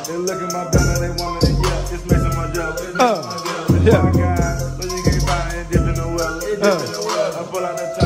They look at my banner, they want it, yeah, it's mixing my gel. It's mixing my gel. It's my guy, but you can't find it dipping the well. It's dipping the well. I pull out the